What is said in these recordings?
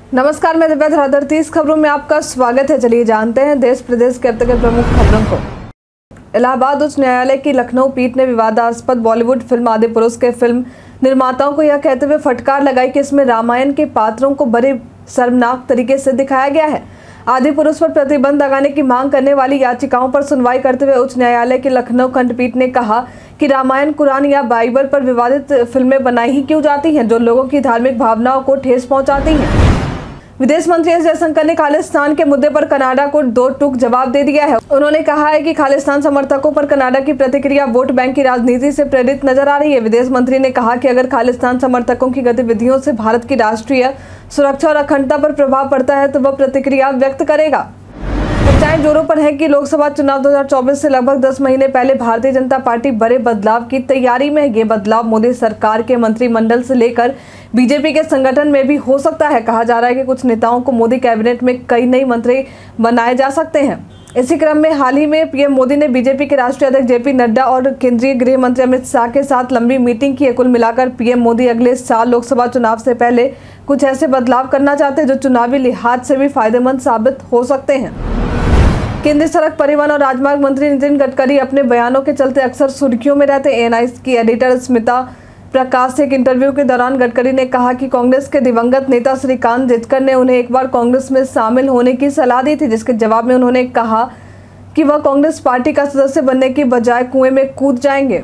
नमस्कार, मैं दिव्या धराधर 30 खबरों में आपका स्वागत है। चलिए जानते हैं देश प्रदेश के अब तक के प्रमुख खबरों को। इलाहाबाद उच्च न्यायालय की लखनऊ पीठ ने विवादास्पद बॉलीवुड फिल्म आदिपुरुष के फिल्म निर्माताओं को यह कहते हुए फटकार लगाई कि इसमें रामायण के पात्रों को बड़े शर्मनाक तरीके से दिखाया गया है। आदिपुरुष पर प्रतिबंध लगाने की मांग करने वाली याचिकाओं पर सुनवाई करते हुए उच्च न्यायालय की लखनऊ खंडपीठ ने कहा कि रामायण, कुरान या बाइबल पर विवादित फिल्में बनाई ही क्यों जाती हैं जो लोगों की धार्मिक भावनाओं को ठेस पहुंचाती हैं। विदेश मंत्री एस जयशंकर ने खालिस्तान के मुद्दे पर कनाडा को दो टूक जवाब दे दिया है। उन्होंने कहा है कि खालिस्तान समर्थकों पर कनाडा की प्रतिक्रिया वोट बैंक की राजनीति से प्रेरित नजर आ रही है। विदेश मंत्री ने कहा कि अगर खालिस्तान समर्थकों की गतिविधियों से भारत की राष्ट्रीय सुरक्षा और अखंडता पर प्रभाव पड़ता है तो वह प्रतिक्रिया व्यक्त करेगा। चर्चाएं जोरों पर है कि लोकसभा चुनाव 2024 से लगभग 10 महीने पहले भारतीय जनता पार्टी बड़े बदलाव की तैयारी में है। ये बदलाव मोदी सरकार के मंत्रिमंडल से लेकर बीजेपी के संगठन में भी हो सकता है। कहा जा रहा है कि कुछ नेताओं को मोदी कैबिनेट में कई नई मंत्री बनाए जा सकते हैं। इसी क्रम में हाल ही में पीएम मोदी ने बीजेपी के राष्ट्रीय अध्यक्ष जेपी नड्डा और केंद्रीय गृह मंत्री अमित शाह के साथ लंबी मीटिंग की है। कुल मिलाकर पीएम मोदी अगले साल लोकसभा चुनाव से पहले कुछ ऐसे बदलाव करना चाहते हैं जो चुनावी लिहाज से भी फायदेमंद साबित हो सकते हैं। केंद्रीय सड़क परिवहन और राजमार्ग मंत्री नितिन गडकरी अपने बयानों के चलते अक्सर सुर्खियों में रहते। एएनआई की एडिटर स्मिता प्रकाश से एक इंटरव्यू के दौरान गडकरी ने कहा कि कांग्रेस के दिवंगत नेता श्रीकांत जितकर ने उन्हें एक बार कांग्रेस में शामिल होने की सलाह दी थी, जिसके जवाब में उन्होंने कहा कि वह कांग्रेस पार्टी का सदस्य बनने की बजाय कुएं में कूद जाएंगे।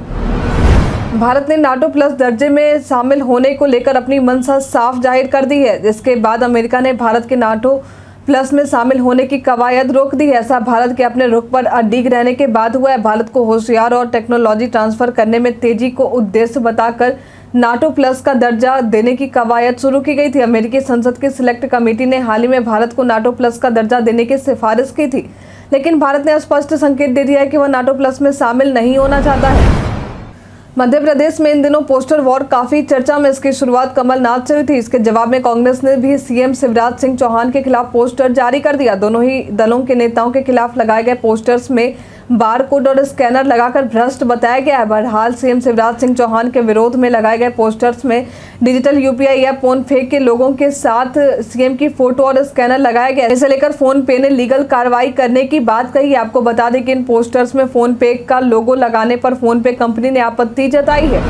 भारत ने नाटो प्लस दर्जे में शामिल होने को लेकर अपनी मंशा साफ जाहिर कर दी है, जिसके बाद अमेरिका ने भारत के नाटो प्लस में शामिल होने की कवायद रोक दी है। ऐसा भारत के अपने रुख पर अडिग रहने के बाद हुआ है। भारत को होशियार और टेक्नोलॉजी ट्रांसफर करने में तेजी को उद्देश्य बताकर नाटो प्लस का दर्जा देने की कवायद शुरू की गई थी। अमेरिकी संसद की सिलेक्ट कमेटी ने हाल ही में भारत को नाटो प्लस का दर्जा देने की सिफारिश की थी, लेकिन भारत ने स्पष्ट संकेत दे दिया है कि वह नाटो प्लस में शामिल नहीं होना चाहता है। मध्य प्रदेश में इन दिनों पोस्टर वॉर काफी चर्चा में। इसकी शुरुआत कमलनाथ से हुई थी। इसके जवाब में कांग्रेस ने भी सीएम शिवराज सिंह चौहान के खिलाफ पोस्टर जारी कर दिया। दोनों ही दलों के नेताओं के खिलाफ लगाए गए पोस्टर्स में बार कोड और स्कैनर लगाकर भ्रष्ट बताया गया है। बहरहाल सीएम शिवराज सिंह चौहान के विरोध में लगाए गए पोस्टर्स में डिजिटल यूपीआई या फोन पे के लोगों के साथ सीएम की फोटो और स्कैनर लगाया गया। इसे लेकर फोन पे ने लीगल कार्रवाई करने की बात कही है। आपको बता दें कि इन पोस्टर्स में फोन पे का लोगो लगाने पर फोन पे कंपनी ने आपत्ति जताई है।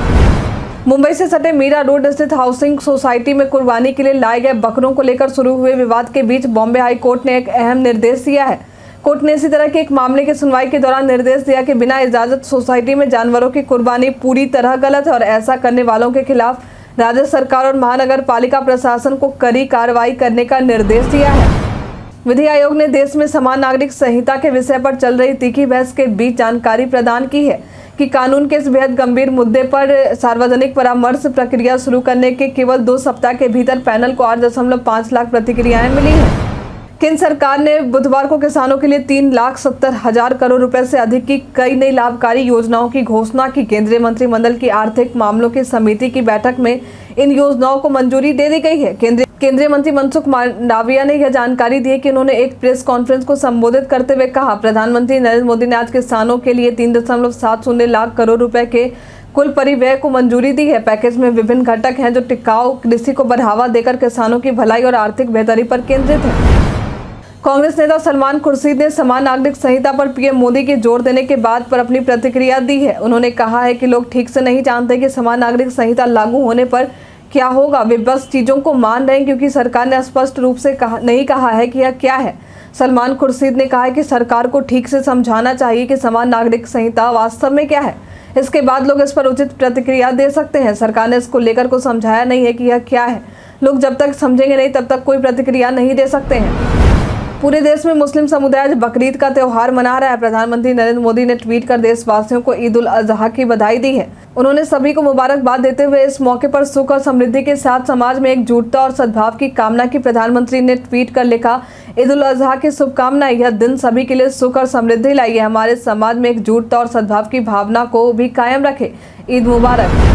मुंबई से सटे मीरा रोड स्थित हाउसिंग सोसाइटी में कुर्बानी के लिए लाए गए बकरों को लेकर शुरू हुए विवाद के बीच बॉम्बे हाई कोर्ट ने एक अहम निर्देश दिया है। कोर्ट ने इसी तरह के एक मामले की सुनवाई के दौरान निर्देश दिया कि बिना इजाजत सोसाइटी में जानवरों की कुर्बानी पूरी तरह गलत है और ऐसा करने वालों के खिलाफ राज्य सरकार और महानगर पालिका प्रशासन को कड़ी कार्रवाई करने का निर्देश दिया है। विधि आयोग ने देश में समान नागरिक संहिता के विषय पर चल रही तीखी बहस के बीच जानकारी प्रदान की है कि कानून के इस बेहद गंभीर मुद्दे पर सार्वजनिक परामर्श प्रक्रिया शुरू करने के केवल 2 सप्ताह के भीतर पैनल को 8.5 लाख प्रतिक्रियाएं मिली हैं। केंद्र सरकार ने बुधवार को किसानों के लिए 3,70,000 करोड़ रुपए से अधिक की कई नई लाभकारी योजनाओं की घोषणा की। केंद्रीय मंत्रिमंडल की आर्थिक मामलों की समिति की बैठक में इन योजनाओं को मंजूरी दे दी गई है। केंद्रीय मंत्री मनसुख मांडविया ने यह जानकारी दी कि उन्होंने एक प्रेस कॉन्फ्रेंस को संबोधित करते हुए कहा, प्रधानमंत्री नरेंद्र मोदी ने आज किसानों के लिए 3.70 लाख करोड़ रुपए के कुल परिव्यय को मंजूरी दी है। पैकेज में विभिन्न घटक हैं जो टिकाऊ कृषि को बढ़ावा देकर किसानों की भलाई और आर्थिक बेहतरी पर केंद्रित है। कांग्रेस नेता सलमान खुर्शीद ने समान नागरिक संहिता पर पीएम मोदी के जोर देने के बाद पर अपनी प्रतिक्रिया दी है। उन्होंने कहा है कि लोग ठीक से नहीं जानते कि समान नागरिक संहिता लागू होने पर क्या होगा। वे बस चीजों को मान रहे हैं क्योंकि सरकार ने स्पष्ट रूप से नहीं कहा है कि यह क्या है। सलमान खुर्शीद ने कहा है कि सरकार को ठीक से समझाना चाहिए कि समान नागरिक संहिता वास्तव में क्या है। इसके बाद लोग इस पर उचित प्रतिक्रिया दे सकते हैं। सरकार ने इसको लेकर को समझाया नहीं है कि यह क्या है। लोग जब तक समझेंगे नहीं तब तक कोई प्रतिक्रिया नहीं दे सकते हैं। पूरे देश में मुस्लिम समुदाय आज बकरीद का त्यौहार मना रहा है। प्रधानमंत्री नरेंद्र मोदी ने ट्वीट कर देशवासियों को ईद उल अजहा की बधाई दी है। उन्होंने सभी को मुबारकबाद देते हुए इस मौके पर सुख और समृद्धि के साथ समाज में एकजुटता और सद्भाव की कामना की। प्रधानमंत्री ने ट्वीट कर लिखा, ईद उल अजहा की शुभकामनाएं। यह दिन सभी के लिए सुख और समृद्धि लाइए, हमारे समाज में एकजुटता और सद्भाव की भावना को भी कायम रखे। ईद मुबारक।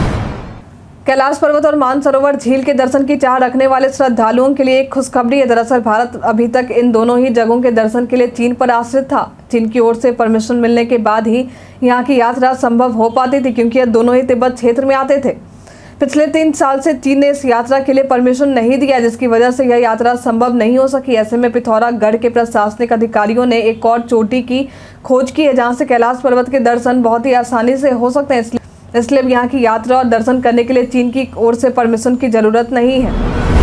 कैलाश पर्वत और मानसरोवर झील के दर्शन की चाह रखने वाले श्रद्धालुओं के लिए एक खुशखबरी है। दरअसल भारत अभी तक इन दोनों ही जगहों के दर्शन के लिए चीन पर आश्रित था। चीन की ओर से परमिशन मिलने के बाद ही यहाँ की यात्रा संभव हो पाती थी, क्योंकि यह दोनों ही तिब्बत क्षेत्र में आते थे। पिछले 3 साल से चीन ने इस यात्रा के लिए परमिशन नहीं दिया, जिसकी वजह से यह यात्रा संभव नहीं हो सकी। ऐसे में पिथौरागढ़ के प्रशासनिक अधिकारियों ने एक और चोटी की खोज की है जहां से कैलाश पर्वत के दर्शन बहुत ही आसानी से हो सकते हैं। इसलिए यहाँ की यात्रा और दर्शन करने के लिए चीन की ओर से परमिशन की जरूरत नहीं है।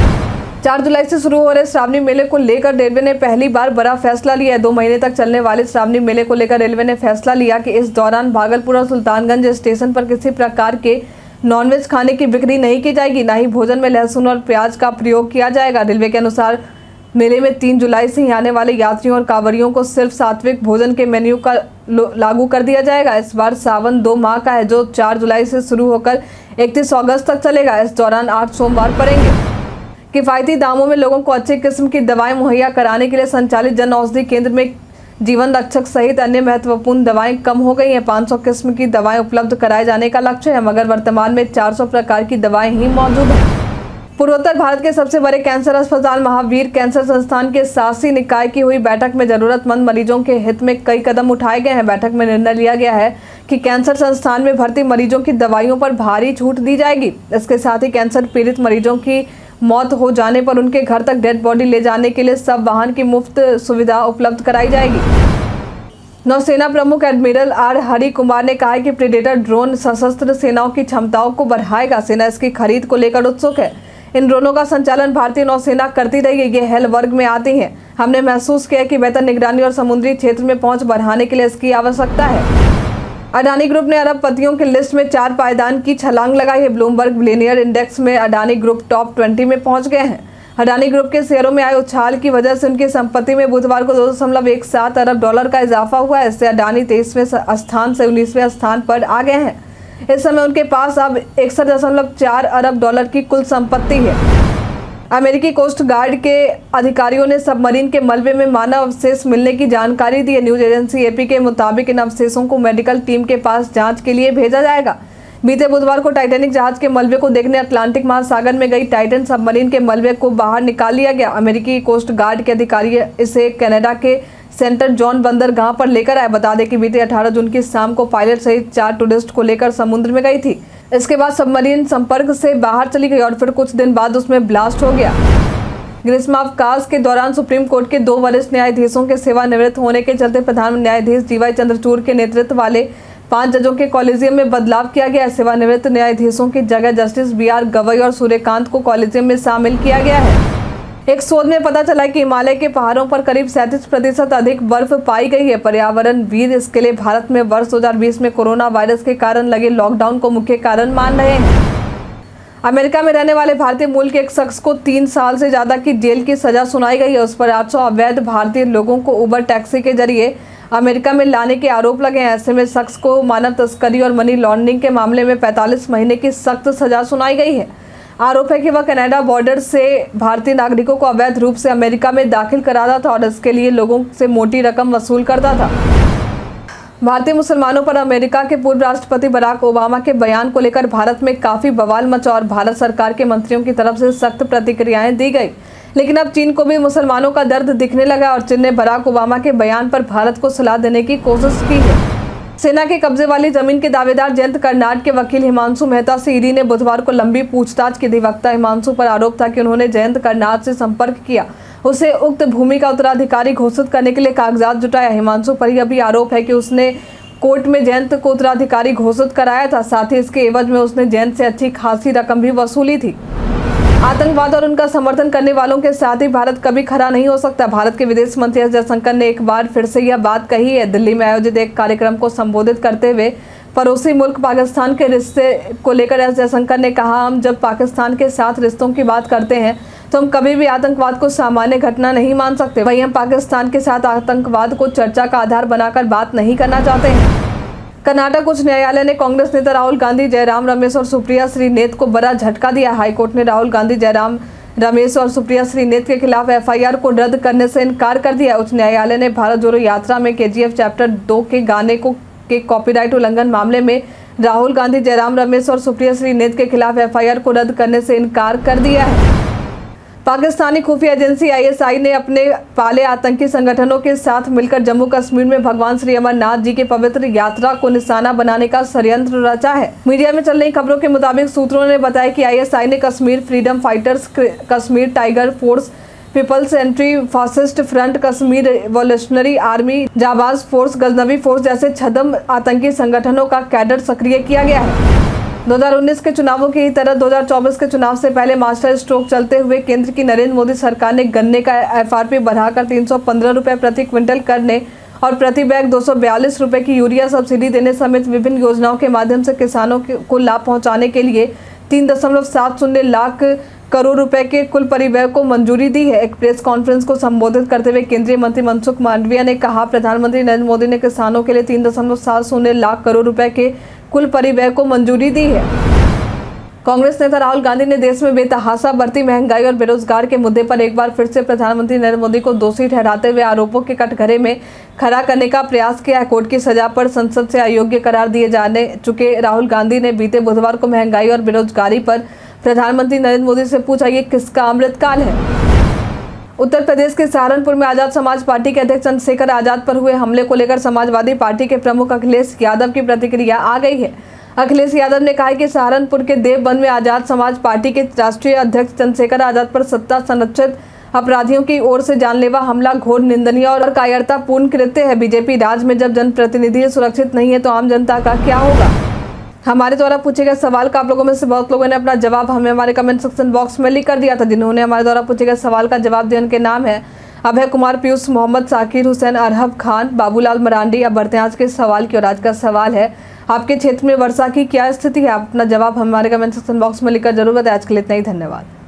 4 जुलाई से शुरू हो रहे श्रावणी मेले को लेकर रेलवे ने पहली बार बड़ा फैसला लिया है। 2 महीने तक चलने वाले श्रावणी मेले को लेकर रेलवे ने फैसला लिया कि इस दौरान भागलपुर और सुल्तानगंज स्टेशन पर किसी प्रकार के नॉनवेज खाने की बिक्री नहीं की जाएगी, ना ही भोजन में लहसुन और प्याज का प्रयोग किया जाएगा। रेलवे के अनुसार मेले में 3 जुलाई से ही आने वाले यात्रियों और कांवरियों को सिर्फ सात्विक भोजन के मेन्यू का लागू कर दिया जाएगा। इस बार सावन 2 माह का है, जो 4 जुलाई से शुरू होकर 31 अगस्त तक चलेगा। इस दौरान 8 सोमवार पड़ेंगे। किफायती दामों में लोगों को अच्छी किस्म की दवाएं मुहैया कराने के लिए संचालित जन औषधि केंद्र में जीवन रक्षक सहित अन्य महत्वपूर्ण दवाएं कम हो गई हैं। 500 किस्म की दवाएं उपलब्ध कराए जाने का लक्ष्य है, मगर वर्तमान में 400 प्रकार की दवाएं ही मौजूद हैं। पूर्वोत्तर भारत के सबसे बड़े कैंसर अस्पताल महावीर कैंसर संस्थान के शासी निकाय की हुई बैठक में जरूरतमंद मरीजों के हित में कई कदम उठाए गए हैं। बैठक में निर्णय लिया गया है कि कैंसर संस्थान में भर्ती मरीजों की दवाइयों पर भारी छूट दी जाएगी। इसके साथ ही कैंसर पीड़ित मरीजों की मौत हो जाने पर उनके घर तक डेड बॉडी ले जाने के लिए सब वाहन की मुफ्त सुविधा उपलब्ध कराई जाएगी। नौसेना प्रमुख एडमिरल आर हरि कुमार ने कहा है कि प्रेडेटर ड्रोन सशस्त्र सेनाओं की क्षमताओं को बढ़ाएगा। सेना इसकी खरीद को लेकर उत्सुक है। इन ड्रोनों का संचालन भारतीय नौसेना करती रही है। ये हेल वर्ग में आती हैं। हमने महसूस किया कि बेहतर निगरानी और समुद्री क्षेत्र में पहुंच बढ़ाने के लिए इसकी आवश्यकता है। अडानी ग्रुप ने अरबपतियों की लिस्ट में 4 पायदान की छलांग लगाई है। ब्लूमबर्ग बिलियनियर इंडेक्स में अडानी ग्रुप टॉप 20 में पहुंच गए हैं। अडानी ग्रुप के शेयरों में आए उछाल की वजह से उनकी संपत्ति में बुधवार को $2.17 अरब का इजाफा हुआ है। इससे अडानी 23वें स्थान से 19वें स्थान पर आ गए हैं। इस समय उनके पास अब $61.4 अरब की कुल संपत्ति है। अमेरिकी कोस्ट गार्ड के अधिकारियों ने सबमरीन के मलबे में मानव अवशेष मिलने की जानकारी दी है। न्यूज एजेंसी एपी के मुताबिक इन अवशेषों को मेडिकल टीम के पास जांच के लिए भेजा जाएगा। बीते बुधवार को टाइटैनिक जहाज के मलबे को देखने अटलांटिक महासागर में गई टाइटन सबमरीन के मलबे को बाहर निकाल लिया गया। अमेरिकी कोस्ट गार्ड के अधिकारी इसे कनाडा के सेंटर जॉन बंदरगाह पर लेकर आए। बता दें कि बीते 18 जून की शाम को पायलट सहित 4 टूरिस्ट को लेकर समुद्र में गई थी। इसके बाद सबमरीन संपर्क से बाहर चली गई और फिर कुछ दिन बाद उसमें ब्लास्ट हो गया। ग्रीष्मावकाश के दौरान सुप्रीम कोर्ट के 2 वरिष्ठ न्यायाधीशों के सेवानिवृत्त होने के चलते प्रधान न्यायाधीश DY चंद्रचूड़ के नेतृत्व वाले 5 जजों के कॉलेजियम में बदलाव किया गया है। सेवानिवृत्त न्यायाधीशों की जगह जस्टिस BR गवई और सूर्यकांत को कॉलेजियम में शामिल किया गया है। एक शोध में पता चला कि हिमालय के पहाड़ों पर करीब 37% अधिक बर्फ पाई गई है। पर्यावरणविद इसके लिए भारत में वर्ष 2020 में कोरोना वायरस के कारण लगे लॉकडाउन को मुख्य कारण मान रहे हैं। अमेरिका में रहने वाले भारतीय मूल के एक शख्स को 3 साल से ज्यादा की जेल की सजा सुनाई गई है। उस पर 800 अवैध भारतीय लोगों को उबर टैक्सी के जरिए अमेरिका में लाने के आरोप लगे हैं। ऐसे में शख्स को मानव तस्करी और मनी लॉन्ड्रिंग के मामले में 45 महीने की सख्त सजा सुनाई गई है। आरोप है कि वह कनाडा बॉर्डर से भारतीय नागरिकों को अवैध रूप से अमेरिका में दाखिल कराता था और इसके लिए लोगों से मोटी रकम वसूल करता था। भारतीय मुसलमानों पर अमेरिका के पूर्व राष्ट्रपति बराक ओबामा के बयान को लेकर भारत में काफी बवाल मचा और भारत सरकार के मंत्रियों की तरफ से सख्त प्रतिक्रियाएं दी गई। लेकिन अब चीन को भी मुसलमानों का दर्द दिखने लगा और चीन ने बराक ओबामा के बयान पर भारत को सलाह देने की कोशिश की है। सेना के कब्जे वाली जमीन के दावेदार जयंत कर्नाड के वकील हिमांशु मेहता से ईडी ने बुधवार को लंबी पूछताछ की। अधिवक्ता हिमांशु पर आरोप था कि उन्होंने जयंत कर्नाड से संपर्क किया, उसे उक्त भूमि का उत्तराधिकारी घोषित करने के लिए कागजात जुटाया। हिमांशु पर यह भी आरोप है कि उसने कोर्ट में जयंत को उत्तराधिकारी घोषित कराया था। साथ ही इसके एवज में उसने जयंत से अच्छी खासी रकम भी वसूली थी। आतंकवाद और उनका समर्थन करने वालों के साथ ही भारत कभी खड़ा नहीं हो सकता। भारत के विदेश मंत्री एस जयशंकर ने एक बार फिर से यह बात कही है। दिल्ली में आयोजित एक कार्यक्रम को संबोधित करते हुए पड़ोसी मुल्क पाकिस्तान के रिश्ते को लेकर एस जयशंकर ने कहा, हम जब पाकिस्तान के साथ रिश्तों की बात करते हैं तो हम कभी भी आतंकवाद को सामान्य घटना नहीं मान सकते। वहीं हम पाकिस्तान के साथ आतंकवाद को चर्चा का आधार बनाकर बात नहीं करना चाहते हैं। कर्नाटक उच्च न्यायालय ने कांग्रेस नेता राहुल गांधी, जयराम रमेश और सुप्रिया श्रीनेत को बड़ा झटका दिया। हाईकोर्ट ने राहुल गांधी, जयराम रमेश और सुप्रिया श्रीनेत के खिलाफ FIR को रद्द करने से इनकार कर दिया। उच्च न्यायालय ने भारत जोड़ो यात्रा में KGF चैप्टर 2 के गाने के कॉपीराइट उल्लंघन मामले में राहुल गांधी, जयराम रमेश और सुप्रिया श्रीनेत के खिलाफ FIR को रद्द करने से इनकार कर दिया है। पाकिस्तानी खुफिया एजेंसी आईएसआई ने अपने पाले आतंकी संगठनों के साथ मिलकर जम्मू कश्मीर में भगवान श्री अमरनाथ जी की पवित्र यात्रा को निशाना बनाने का षड्यंत्र रचा है। मीडिया में चल रही खबरों के मुताबिक सूत्रों ने बताया कि आईएसआई ने Kashmir Freedom Fighters, Kashmir Tiger Force, People's Anti Fascist Front, Kashmir Revolutionary Army, जाबाज फोर्स, गजनवी फोर्स जैसे छद्म आतंकी संगठनों का कैडर सक्रिय किया गया है। 2019 के चुनावों की तरह 2024 के चुनाव से पहले मास्टर स्ट्रोक चलते हुए केंद्र की नरेंद्र मोदी सरकार ने गन्ने का एफआरपी बढ़ाकर 315 रुपये प्रति क्विंटल करने और प्रति बैग 242 रुपये की यूरिया सब्सिडी देने समेत विभिन्न योजनाओं के माध्यम से किसानों को लाभ पहुंचाने के लिए 3.70 लाख करोड़ रुपए के कुल परिव्यय को मंजूरी दी है। एक प्रेस कॉन्फ्रेंस को संबोधित करते हुए केंद्रीय मंत्री मनसुख मांडविया ने कहा, प्रधानमंत्री नरेंद्र मोदी ने किसानों के लिए 3.70 लाख करोड़ रुपए के कुल परिव्यय को मंजूरी दी है। कांग्रेस नेता राहुल गांधी ने देश में बेतहाशा बढ़ती महंगाई और बेरोजगार के मुद्दे पर एक बार फिर से प्रधानमंत्री नरेंद्र मोदी को दोषी ठहराते हुए आरोपों के कटघरे में खड़ा करने का प्रयास किया। कोर्ट की सजा पर संसद से अयोग्य करार दिए जाने चुके राहुल गांधी ने बीते बुधवार को महंगाई और बेरोजगारी पर प्रधानमंत्री नरेंद्र मोदी से पूछा, ये किसका अमृतकाल है। उत्तर प्रदेश के सहारनपुर में आजाद समाज पार्टी के अध्यक्ष चंद्रशेखर आजाद पर हुए हमले को लेकर समाजवादी पार्टी के प्रमुख अखिलेश यादव की प्रतिक्रिया आ गई है। अखिलेश यादव ने कहा कि सहारनपुर के देवबंद में आजाद समाज पार्टी के राष्ट्रीय अध्यक्ष चंद्रशेखर आजाद पर सत्ता संरक्षित अपराधियों की ओर से जानलेवा हमला घोर निंदनीय और कायरतापूर्ण कृत्य है। बीजेपी राज में जब जनप्रतिनिधि सुरक्षित नहीं है तो आम जनता का क्या होगा। हमारे द्वारा पूछे गए सवाल का आप लोगों में से बहुत लोगों ने अपना जवाब हमें हमारे कमेंट सेक्शन बॉक्स में लिख कर दिया था। जिन्होंने हमारे द्वारा पूछे गए सवाल का जवाब दिया उनके नाम है अभय कुमार, पीयूष, मोहम्मद साकिर हुसैन, अरहब खान, बाबूलाल मरांडी। अब बढ़ते हैं आज के सवाल की और आज का सवाल है, आपके क्षेत्र में वर्षा की क्या स्थिति है। आप अपना जवाब हमारे कमेंट सेक्शन बॉक्स में लिखकर जरूर बताएं। आज के लिए इतना ही, धन्यवाद।